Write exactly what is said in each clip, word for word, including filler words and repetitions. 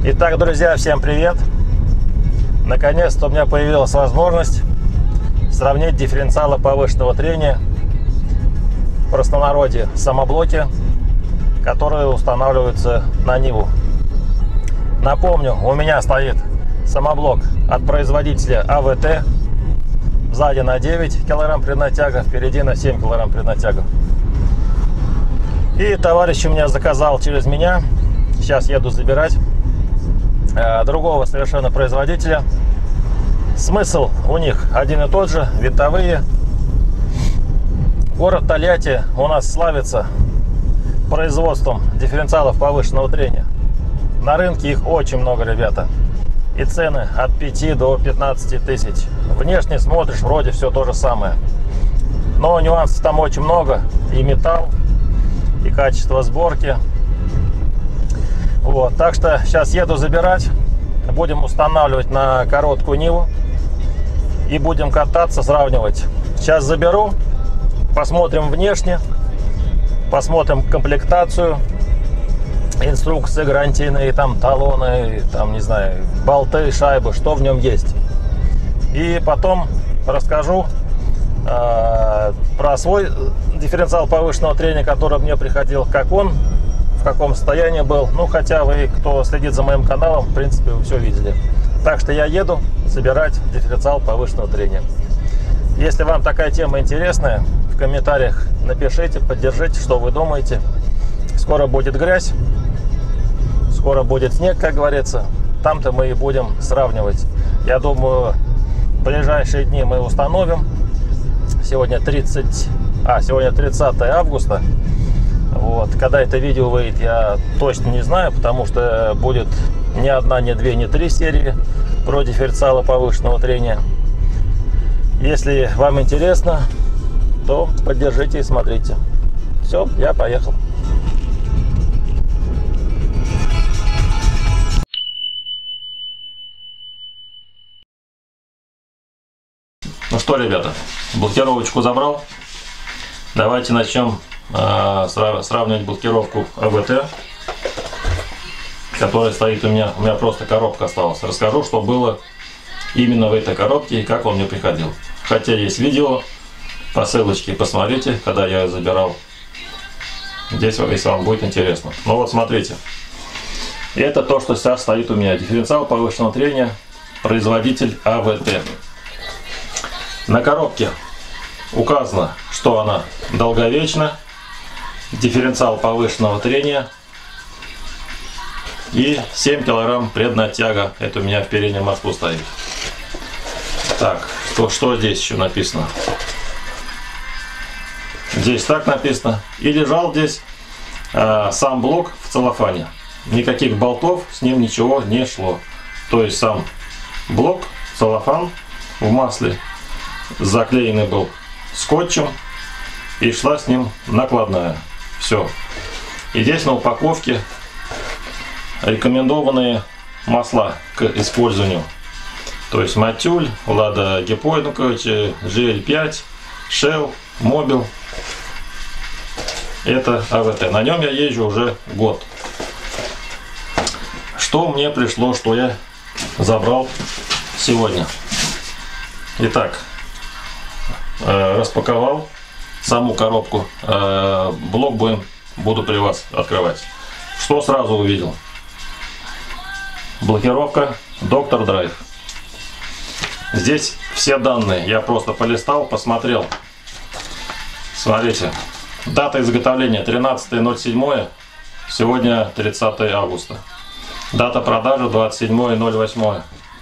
Итак, друзья, всем привет! Наконец-то у меня появилась возможность сравнить дифференциалы повышенного трения, в простонародье самоблоки, которые устанавливаются на Ниву. Напомню, у меня стоит самоблок от производителя А В Т. Сзади на девять килограмм преднатяга, впереди на семь килограмм преднатяга. И товарищ у меня заказал через меня, сейчас еду забирать, другого совершенно производителя. Смысл у них один и тот же, винтовые. Город Тольятти у нас славится производством дифференциалов повышенного трения. На рынке их очень много, ребята. И цены от пяти до пятнадцати тысяч. Внешне смотришь, вроде все то же самое. Но нюансов там очень много. И металл, и качество сборки. Вот, так что сейчас еду забирать. Будем устанавливать на короткую Ниву. И будем кататься, сравнивать. Сейчас заберу. Посмотрим внешне. Посмотрим комплектацию. Инструкции гарантийные, там талоны, там, не знаю, болты, шайбы, что в нем есть. И потом расскажу э, про свой дифференциал повышенного трения, который мне приходил, как он, в каком состоянии был. Ну, хотя вы, кто следит за моим каналом, в принципе, вы все видели. Так что я еду собирать дифференциал повышенного трения. Если вам такая тема интересная, в комментариях напишите, поддержите, что вы думаете. Скоро будет грязь, скоро будет снег, как говорится. Там-то мы и будем сравнивать. Я думаю, в ближайшие дни мы установим. Сегодня тридцать, а, сегодня тридцатое августа. Вот. Когда это видео выйдет, я точно не знаю, потому что будет ни одна, ни две, ни три серии про дифференциалы повышенного трения. Если вам интересно, то поддержите и смотрите. Все, я поехал. Ну что, ребята, блокировочку забрал. Давайте начнем э, сравнивать блокировку А В Т, которая стоит у меня. У меня просто коробка осталась. Расскажу, что было именно в этой коробке и как он мне приходил. Хотя есть видео, по ссылочке посмотрите, когда я ее забирал. Здесь, если вам будет интересно. Ну вот, смотрите. Это то, что сейчас стоит у меня. Дифференциал повышенного трения, производитель А В Т. На коробке указано, что она долговечна, дифференциал повышенного трения и семь килограмм преднатяга. Это у меня в переднем мосту стоит. Так, что, что здесь еще написано? Здесь так написано. И лежал здесь э, сам блок в целлофане. Никаких болтов с ним ничего не шло. То есть сам блок, целлофан в масле, заклеенный был скотчем, и шла с ним накладная. Все. И здесь на упаковке рекомендованные масла к использованию. То есть Матюль, Лада Гипой, ну короче, Ж Л пять, Shell, Mobil. Это А В Т. На нем я езжу уже год. Что мне пришло, что я забрал сегодня. Итак, э, распаковал саму коробку. Э, блок будем, буду при вас открывать. Что сразу увидел? Блокировка Доктор Драйв. Здесь все данные. Я просто полистал, посмотрел. Смотрите. Дата изготовления тринадцатое ноль седьмое. Сегодня тридцатое августа. Дата продажи двадцать седьмое ноль восьмое.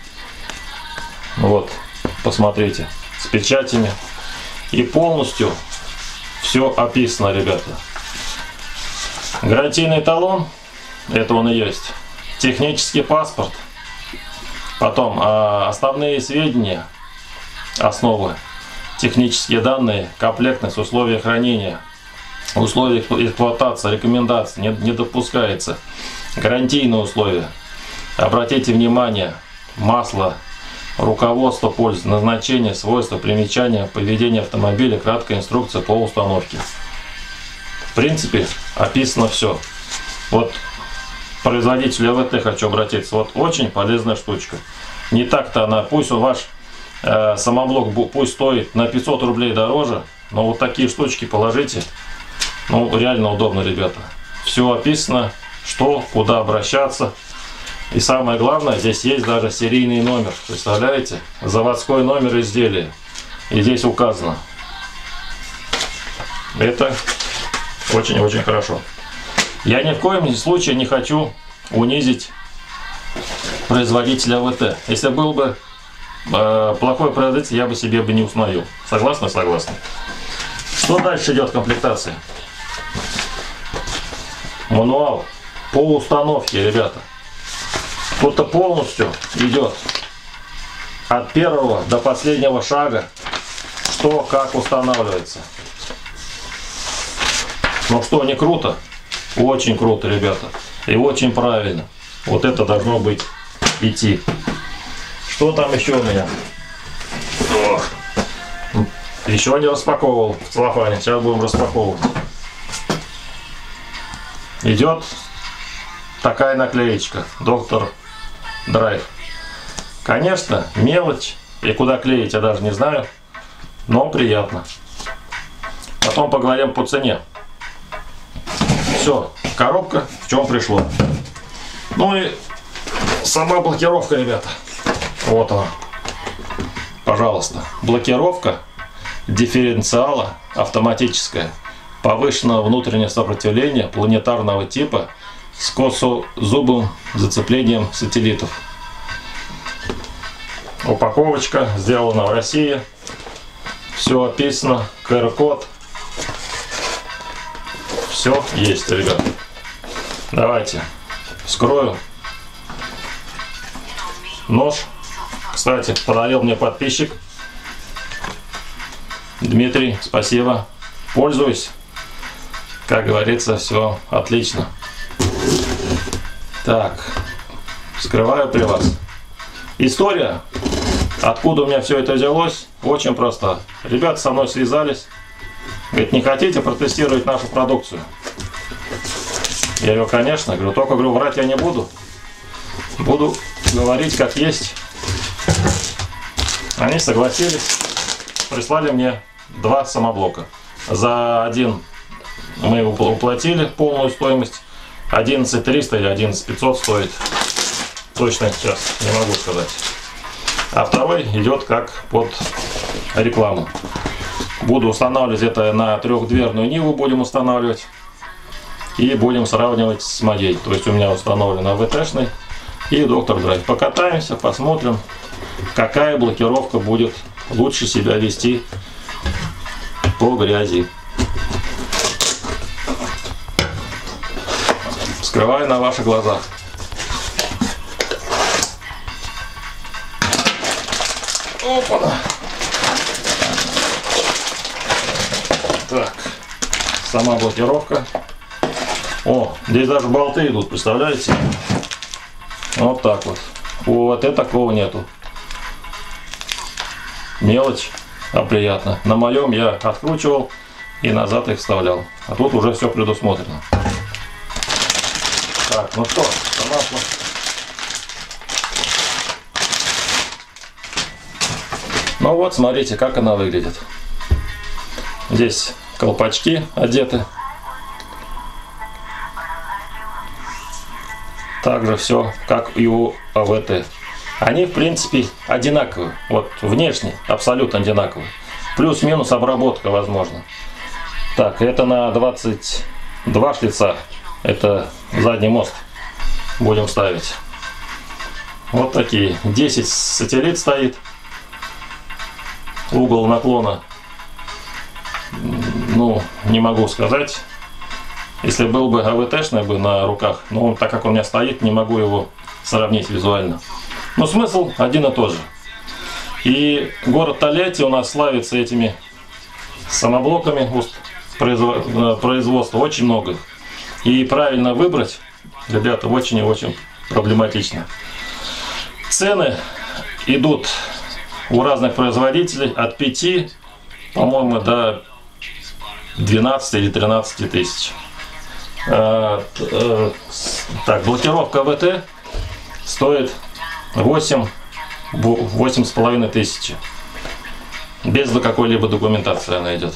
Вот. Посмотрите. С печатями. И полностью все описано, ребята. Гарантийный талон. Это он и есть. Технический паспорт. Потом э, основные сведения, основы, технические данные, комплектность, условия хранения, условия эксплуатации, рекомендации, не, не допускается. Гарантийные условия. Обратите внимание, масло, руководство пользы, назначение, свойства, примечания, поведение автомобиля, краткая инструкция по установке. В принципе, описано все. Вот производителю АВТ хочу обратиться. Вот очень полезная штучка. Не так-то она, пусть ваш э, самоблок пусть стоит на пятьсот рублей дороже, но вот такие штучки положите. Ну, реально удобно, ребята. Все описано, что, куда обращаться. И самое главное, здесь есть даже серийный номер. Представляете? Заводской номер изделия. И здесь указано. Это очень-очень хорошо. Я ни в коем случае не хочу унизить производителя АВТ. Если был бы э, плохой производитель, я бы себе бы не установил. Согласны? Согласны. Что дальше идет в комплектации? Мануал по установке, ребята. Тут-то полностью идет от первого до последнего шага, что как устанавливается. Ну что, не круто? Очень круто, ребята. И очень правильно. Вот это должно быть идти. Что там еще у меня? Ох. Еще не распаковывал в целлофане. Сейчас будем распаковывать. Идет такая наклеечка. Доктор Драйв. Конечно, мелочь. И куда клеить, я даже не знаю. Но приятно. Потом поговорим по цене. Все, коробка в чем пришло. Ну и сама блокировка, ребята. Вот она. Пожалуйста. Блокировка дифференциала автоматическая. Повышенного внутреннего сопротивления планетарного типа с косозубым зацеплением сателлитов. Упаковочка сделана в России. Все описано. ку эр код. Все есть, ребят. Давайте вскрою. Нож. Кстати, подарил мне подписчик Дмитрий. Спасибо. Пользуюсь. Как говорится, все отлично. Так. Вскрываю при вас. История, откуда у меня все это взялось, очень проста. Ребята со мной связались. Говорит, не хотите протестировать нашу продукцию? Я говорю, конечно. Говорю, только говорю, врать я не буду. Буду говорить как есть. Они согласились. Прислали мне два самоблока. За один мы уплатили полную стоимость. одиннадцать триста или одиннадцать пятьсот стоит. Точно сейчас не могу сказать. А второй идет как под рекламу. Буду устанавливать это на трехдверную Ниву, будем устанавливать. И будем сравнивать с моей. То есть у меня установлен АВТшный и Доктор Драйв. Покатаемся, посмотрим, какая блокировка будет лучше себя вести по грязи. Вскрываю на ваших глазах. Опа! Так, сама блокировка. О, здесь даже болты идут, представляете? Вот так вот. У АВТ такого нету. Мелочь, а приятно. На моем я откручивал и назад их вставлял. А тут уже все предусмотрено. Так, ну что, сама... Ну вот, смотрите, как она выглядит. Здесь колпачки одеты. Также все, как и у АВТ. Они, в принципе, одинаковые. Вот внешне абсолютно одинаковые. Плюс-минус обработка возможно. Так, это на двадцать два шлица. Это задний мост. Будем ставить. Вот такие. десять сателлит стоит. Угол наклона, ну, не могу сказать. Если был бы АВТшный бы на руках, но так как он у меня стоит, не могу его сравнить визуально. Но смысл один и тот же. И город Тольятти у нас славится этими самоблоками производства, очень много. И правильно выбрать, ребята, очень и очень проблематично. Цены идут у разных производителей от пяти, по-моему, до двенадцати или тринадцати тысяч. Так, блокировка ВТ стоит восемь восемь с половиной тысячи. Без какой-либо документации она идет.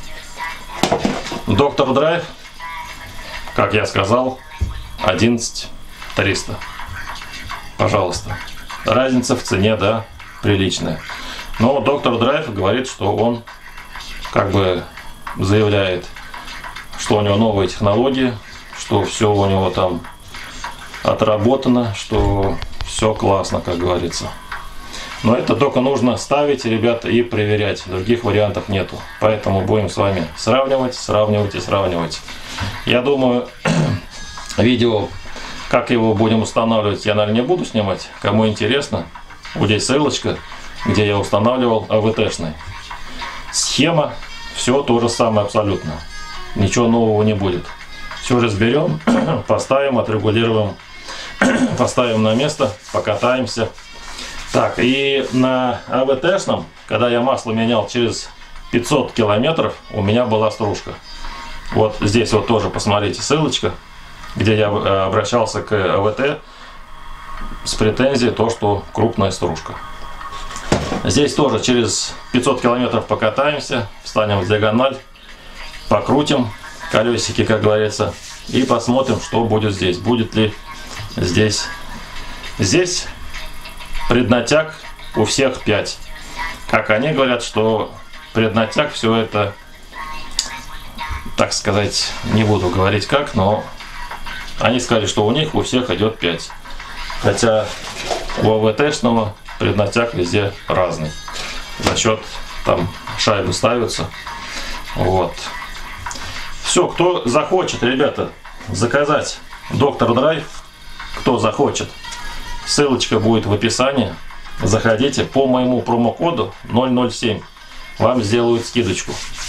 Доктор Драйв, как я сказал, одиннадцать триста. Пожалуйста. Разница в цене, да, приличная. Но доктор Драйв говорит, что он как бы заявляет, что у него новые технологии, что все у него там отработано, что все классно, как говорится. Но это только нужно ставить, ребята, и проверять. Других вариантов нету. Поэтому будем с вами сравнивать, сравнивать и сравнивать. Я думаю, видео, как его будем устанавливать, я, наверное, не буду снимать. Кому интересно, вот здесь ссылочка, где я устанавливал АВТшный. Схема, все то же самое абсолютно. Ничего нового не будет. Все разберем, поставим, отрегулируем, поставим на место, покатаемся. Так, и на АВТшном, когда я масло менял через пятьсот километров, у меня была стружка. Вот здесь вот тоже посмотрите ссылочка, где я обращался к АВТ с претензией, то, что крупная стружка. Здесь тоже через пятьсот километров покатаемся, встанем в диагональ, покрутим колесики, как говорится, и посмотрим, что будет здесь. Будет ли здесь. Здесь преднатяг у всех пять. Как они говорят, что преднатяг, все это, так сказать, не буду говорить как, но они сказали, что у них у всех идет пять. Хотя у АВТшного преднатяг везде разный. За счет там шайбы ставятся. Вот. Все, кто захочет, ребята, заказать доктор Драйв, кто захочет, ссылочка будет в описании. Заходите по моему промокоду ноль ноль семь. Вам сделают скидочку.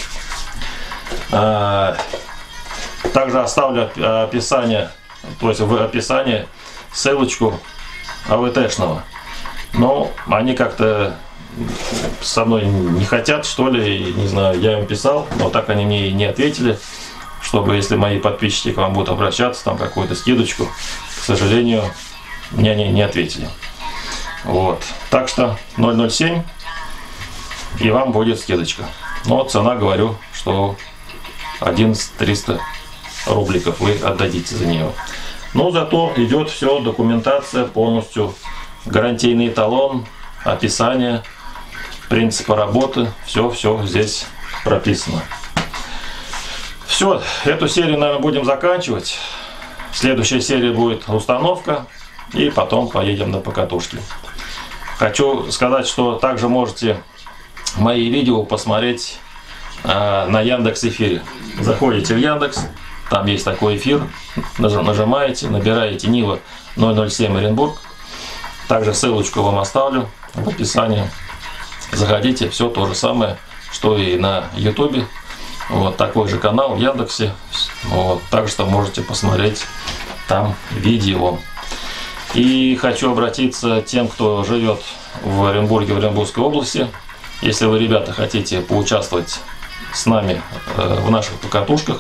Также оставлю описание, то есть в описании ссылочку АВТшного. Но они как-то со мной не хотят, что ли, не знаю, я им писал, но так они мне и не ответили, чтобы, если мои подписчики к вам будут обращаться, там какую-то скидочку, к сожалению, мне они не ответили. Вот, так что ноль ноль семь, и вам будет скидочка. Но цена, говорю, что одиннадцать триста рубликов вы отдадите за нее. Но зато идет все, документация полностью, гарантийный талон, описание, принципы работы, все-все здесь прописано. Все, эту серию, наверное, будем заканчивать. Следующая серия будет установка, и потом поедем на покатушки. Хочу сказать, что также можете мои видео посмотреть э, на Яндекс.Эфире. Заходите в Яндекс, там есть такой эфир, нажимаете, набираете Нива ноль ноль семь Оренбург. Также ссылочку вам оставлю в описании. Заходите, все то же самое, что и на Ютубе. Вот такой же канал в Яндексе. Вот, так что можете посмотреть там видео. И хочу обратиться к тем, кто живет в Оренбурге, в Оренбургской области. Если вы, ребята, хотите поучаствовать с нами э, в наших покатушках,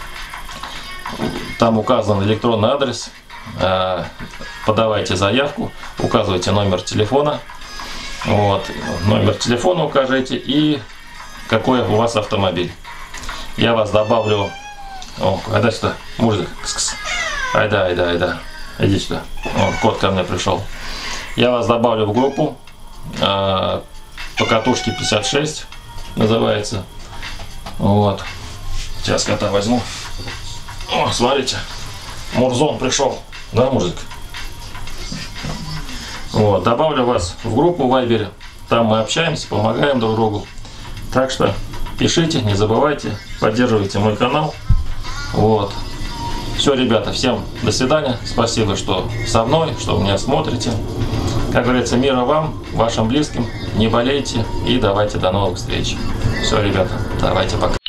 там указан электронный адрес. Э, подавайте заявку, указывайте номер телефона. Вот, номер телефона укажите и какой у вас автомобиль. Я вас добавлю. О, айда сюда, мужик. Айда, айда, айда. Иди сюда. О, кот ко мне пришел. Я вас добавлю в группу. Э, покатушки пятьдесят шесть называется. Вот. Сейчас кота возьму. О, смотрите. Мурзон пришел. Да, мужик? Вот. Добавлю вас в группу в Вайбере. Там мы общаемся, помогаем друг другу. Так что пишите, не забывайте, поддерживайте мой канал. Вот. Все, ребята, всем до свидания. Спасибо, что со мной, что вы меня смотрите. Как говорится, мира вам, вашим близким. Не болейте и давайте до новых встреч. Все, ребята, давайте пока.